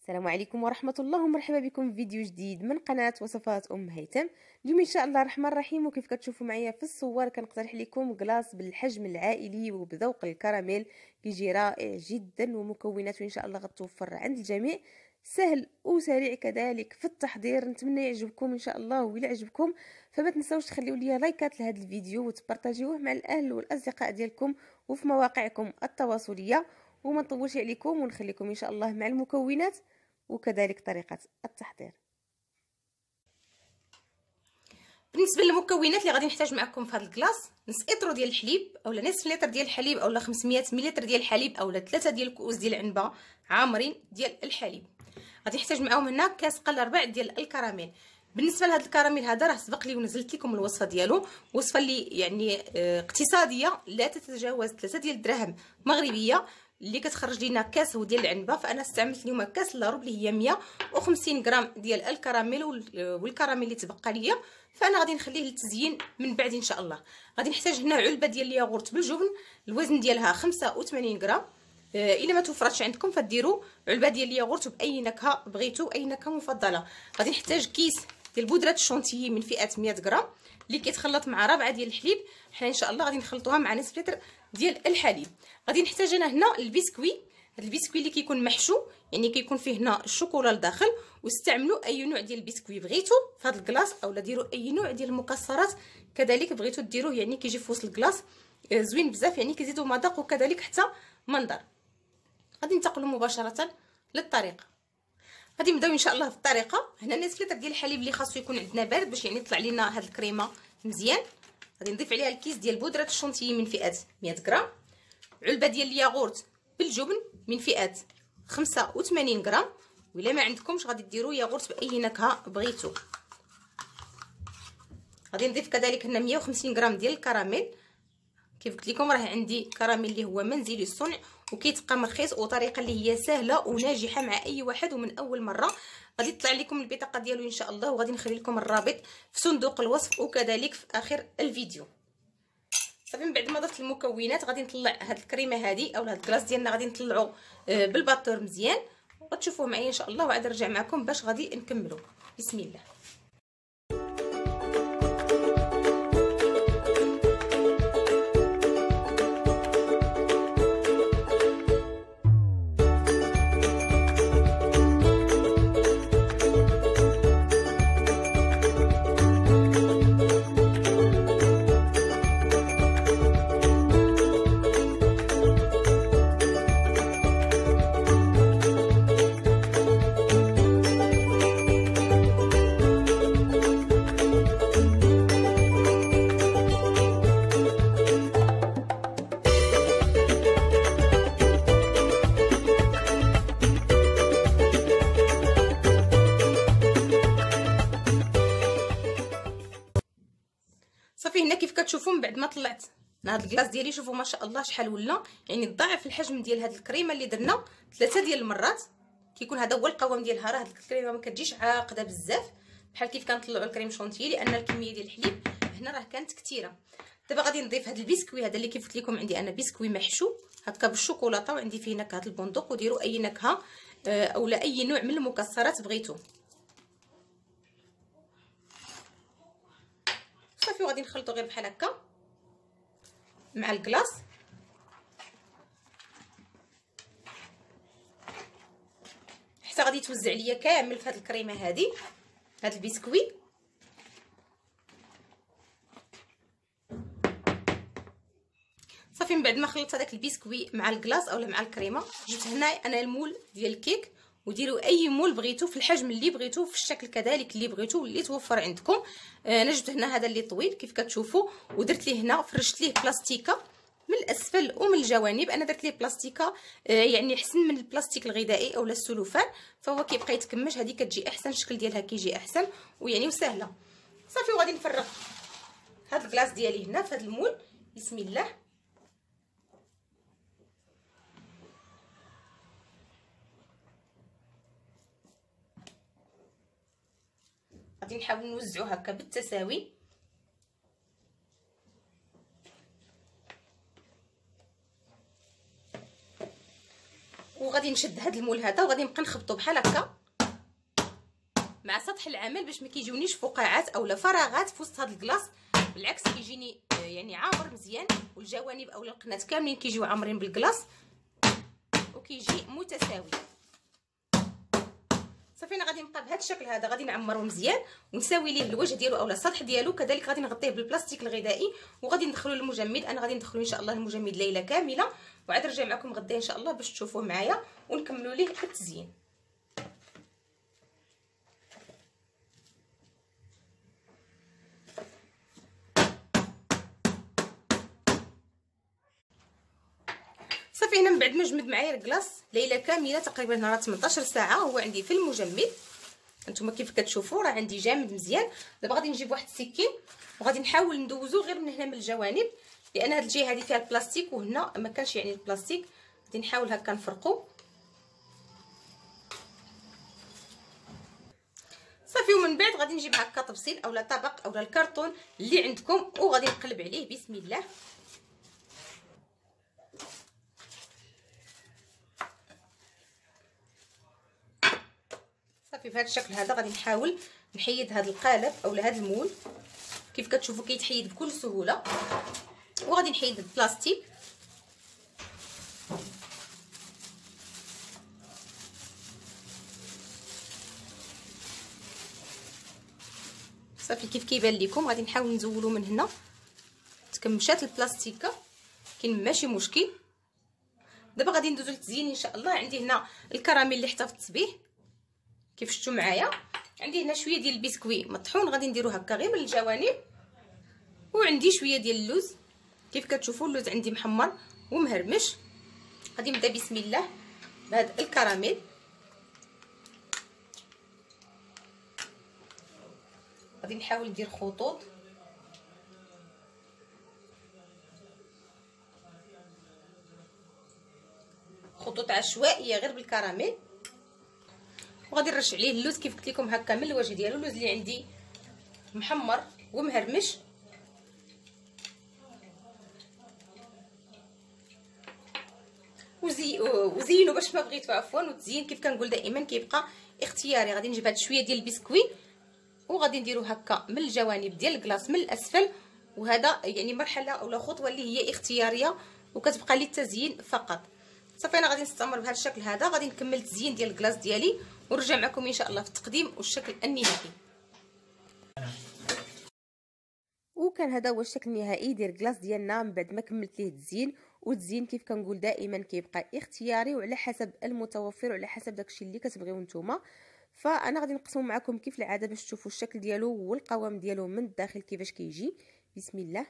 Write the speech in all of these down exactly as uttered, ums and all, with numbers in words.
السلام عليكم ورحمة الله ومرحبا بكم في فيديو جديد من قناة وصفات أم هيثم. اليوم إن شاء الله الرحمن الرحيم، وكيف كتشوفوا معايا في الصور كنقترح لكم كلاص بالحجم العائلي وبذوق الكراميل، كيجي رائع جدا ومكوناته إن شاء الله غتوفر عند الجميع، سهل وسريع كذلك في التحضير. نتمنى يعجبكم إن شاء الله، وإلا عجبكم فما تنساوش تخليوا لي لايكات لهذا الفيديو وتبارطاجيوه مع الأهل والأصدقاء ديالكم وفي مواقعكم التواصلية. وما نطولش عليكم ونخليكم إن شاء الله مع المكونات وكذلك طريقة التحضير. بالنسبه للمكونات اللي غادي نحتاج معكم في هذا الكلاص، نص اطرو ديال الحليب اولا نصف لتر ديال الحليب اولا خمسمية مليلتر ديال الحليب اولا ثلاثة ديال الكؤوس ديال العنبه عامرين ديال الحليب. غادي نحتاج معاهم هنا كاس قل ربع ديال الكراميل. بالنسبه لهذا الكراميل هذا راه سبق لي ونزلت لكم الوصفه ديالو، وصفه اللي يعني اه اقتصاديه لا تتجاوز ثلاثة ديال الدراهم مغربيه، اللي كتخرج لينا كاس هو ديال العنبه. فانا استعملت اليوم كاس الا ربع اللي هي مية وخمسين غرام ديال الكراميل، والكراميل اللي تبقى ليا فانا غادي نخليه للتزيين من بعد ان شاء الله. غادي نحتاج هنا علبه ديال الياغورت بالجبن، الوزن ديالها خمسة وثمانين غرام. آه الا ما توفرتش عندكم فديروا علبه ديال الياغورت باي نكهه بغيتو، اي نكهه مفضله. غادي نحتاج كيس ديال بودره الشونتيي من فئه مية غرام اللي كيتخلط مع ربعه ديال الحليب. حنا ان شاء الله غادي نخلطوها مع نصف لتر ديال الحليب. غادي نحتاج انا هنا البسكوي، هذا البسكوي اللي كيكون محشو يعني كيكون فيه هنا الشوكولا لداخل. واستعملوا اي نوع ديال البسكوي بغيتو في هذا الكلاص، اولا ديروا اي نوع ديال المكسرات كذلك بغيتو ديروه، يعني كيجي في وسط الكلاص زوين بزاف، يعني كيزيدوا مذاق وكذلك حتى منظر. غادي ننتقلوا مباشره للطريقه. غادي نبداو ان شاء الله في الطريقه. هنا نصف لتر ديال الحليب اللي خاصو يكون عندنا بارد باش يعني يطلع لنا هاد الكريمه مزيان. غادي نضيف عليها الكيس ديال بودره الشونتيي من فئه مية غرام، علبه ديال الياغورت بالجبن من فئه خمسة وثمانين غرام، ولا ما عندكمش غادي ديروا ياغورت باي نكهه بغيتو. غادي نضيف كذلك هنا مية وخمسين غرام ديال الكراميل. كيف قلت لكم راه عندي كراميل اللي هو منزلي الصنع وكيتبقى مرخيص، وطريقه اللي هي سهله وناجحه مع اي واحد ومن اول مره. غادي تطلع لكم البطاقه ديالو ان شاء الله، وغادي نخلي لكم الرابط في صندوق الوصف وكذلك في اخر الفيديو. صافي من بعد ما ضفت المكونات غادي نطلع هاد الكريمه هذه او هاد الكلاص ديالنا غادي نطلعو بالباطور مزيان، وتشوفوه معايا ان شاء الله، وعاد نرجع معكم باش غادي نكملو. بسم الله. صافي هنا كيف كتشوفوا من بعد ما طلعت هذا الكلاص ديالي، شوفوا ما شاء الله شحال ولا، يعني ضاعف الحجم ديال هذه الكريمه اللي درنا ثلاثه ديال المرات. كيكون هذا هو القوام ديالها، راه هذه الكريمه ما كتجيش عاقده بزاف بحال كيف كنطلعوا الكريم شونتيي، لان الكميه ديال الحليب هنا راه كانت كثيره. دابا غادي نضيف هذا البسكوي هذا اللي كيف قلت لكم عندي انا بسكوي محشو هكا بالشوكولاته، وعندي فيه نكهه البندق، وديروا اي نكهه اولا اي نوع من المكسرات بغيتو. صافي وغادي نخلطو غير بحال هكا مع الكلاص. حتى غادي يتوزع ليا كامل في هذه الكريمه هذه هذا البسكوي. صافي من بعد ما خلطت هذاك البسكوي مع الكلاص اولا مع الكريمه، جبت هنا انا المول ديال الكيك، وديروا اي مول بغيتو في الحجم اللي بغيتو في الشكل كذلك اللي بغيتو واللي توفر عندكم. آه انا جبت هنا هذا اللي طويل كيف كتشوفوا، ودرت ليه هنا فرشت ليه بلاستيكه من الاسفل ومن الجوانب. انا درت ليه بلاستيكه آه يعني احسن من البلاستيك الغذائي اولا السلوفان، فهو كيبقى يتكمش، هذه كتجي احسن، الشكل ديالها كيجي احسن ويعني وسهله. صافي وغادي نفرغ هذا الكلاص ديالي هنا في هذا المول. بسم الله. غادي نحاول نوزعو هكا بالتساوي. وغادي غادي نشد هذا المول هذا وغادي نبقى نخبطو بحال هكا مع سطح العمل باش ما كيجيونيش فقاعات اولا فراغات في وسط هذا الكلاص. بالعكس كيجيني يعني عامر مزيان، والجوانب اولا القنات كاملين كيجيو عامرين بالكلاص وكيجي متساوي. صافي انا غادي نبقى بهذا الشكل هذا، غادي نعمرو مزيان ونساوي ليه الوجه ديالو اولا السطح ديالو. كذلك غادي نغطيه بالبلاستيك الغذائي وغادي ندخلو للمجمد. انا غادي ندخلو ان شاء الله المجمد ليله كامله وعاد نرجع معكم غدا ان شاء الله باش تشوفوه معايا ونكملوا ليه التزيين. صافي هنا من بعد ما جمد معايا الكلاص ليله كامله تقريبا نهار ثمنطاش ساعه هو عندي في المجمد. انتما كيف كتشوفوا راه عندي جامد مزيان. دابا غادي نجيب واحد السكين وغادي نحاول ندوزو غير من هنا من الجوانب، لان هاد الجهه هذه فيها البلاستيك وهنا ما كانش يعني البلاستيك. غادي نحاول هكا نفرقو صافي. ومن بعد غادي نجيب هكا طبسيل اولا طبق اولا الكرتون اللي عندكم وغادي نقلب عليه بسم الله. صافي بهذا الشكل هذا غادي نحاول نحيد هذا القالب اولا هذا المول. كيف كتشوفوا كيتحيد بكل سهوله. وغادي نحيد البلاستيك صافي كيف كيبان لكم. غادي نحاول نزولو من هنا تكمشات البلاستيكه كاين ماشي مشكل. دابا غادي ندوزو للتزيين ان شاء الله. عندي هنا الكراميل اللي احتفظت به كيف شفتوا معايا. عندي هنا شويه ديال البسكوي مطحون غادي نديرو هكا غير من الجوانب. وعندي شويه ديال اللوز كيف كتشوفوا اللوز عندي محمر ومهرمش. غادي نبدا بسم الله بهذا الكراميل. غادي نحاول ندير خطوط خطوط عشوائيه غير بالكراميل. وغادي نرش عليه اللوز كيف قلت لكم هكا من الوجه ديالو. اللوز اللي عندي محمر ومهرمش. وزي وزينوا باش ما بغيتو عفوا. والتزيين كيف كنقول دائما كيبقى اختياري. غادي نجيب هاد شويه ديال البسكوي وغادي نديرو هكا من الجوانب ديال الكلاص من الاسفل. وهذا يعني مرحله اولا خطوه اللي هي اختياريه وكتبقى للتزيين فقط. صافي انا غادي نستمر بهذا الشكل هذا. غادي نكمل التزيين ديال الكلاص ديالي ونرجع معكم ان شاء الله في التقديم والشكل النهائي. وكان هذا هو الشكل النهائي ديال الكلاص ديالنا من بعد ما كملت ليه التزيين. والتزيين كيف كنقول دائما كيبقى اختياري وعلى حسب المتوفر وعلى حسب داكشي اللي كتبغيو نتوما. فانا غادي نقسمو معكم كيف العاده باش تشوفوا الشكل ديالو والقوام ديالو من الداخل كيفاش كيجي. بسم الله.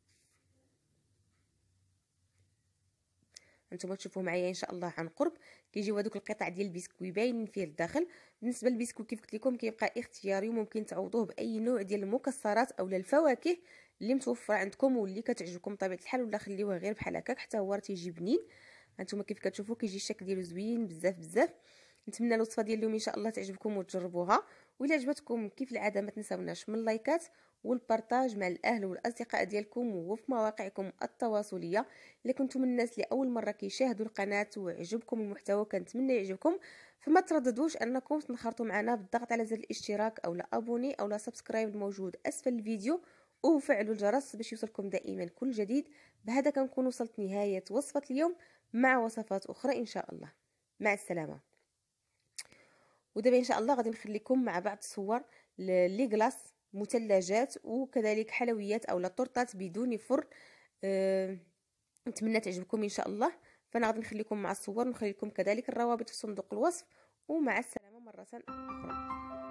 انتم تشوفوا معايا ان شاء الله عن قرب. كيجيو هذوك القطع ديال البسكوي باينين فيه الداخل. بالنسبه للبسكوي كيف قلت لكم كيبقى اختياري وممكن تعوضوه باي نوع ديال المكسرات اولا الفواكه اللي متوفره عندكم واللي كتعجبكم بطبيعه الحال، ولا خليوه غير بحال هكاك حتى هو راه تيجي بنين. هانتوما كيف كتشوفوا كيجي الشكل ديالو زوين بزاف بزاف. نتمنى الوصفه ديال اليوم ان شاء الله تعجبكم وتجربوها. وإلا عجبتكم كيف العاده ما تنساوناش من اللايكات والبارطاج مع الاهل والاصدقاء ديالكم وفي مواقعكم التواصليه. الا كنتم من الناس اللي اول مره كيشاهدوا القناه وعجبكم المحتوى كنتمنى يعجبكم، فما ترددوش انكم تنخرطوا معنا بالضغط على زر الاشتراك او لا ابوني او لا سبسكرايب الموجود اسفل الفيديو وفعلوا الجرس باش يوصلكم دائما كل جديد. بهذا كنكون وصلت نهايه وصفه اليوم مع وصفات اخرى ان شاء الله. مع السلامه. ودابا ان شاء الله غادي نخليكم مع بعض الصور لي كلاص مثلجات وكذلك حلويات او لا طورطات بدون فرن. أه... نتمنى تعجبكم ان شاء الله. فانا غادي نخليكم مع الصور ونخلي لكم كذلك الروابط في صندوق الوصف. ومع السلامه مره اخرى.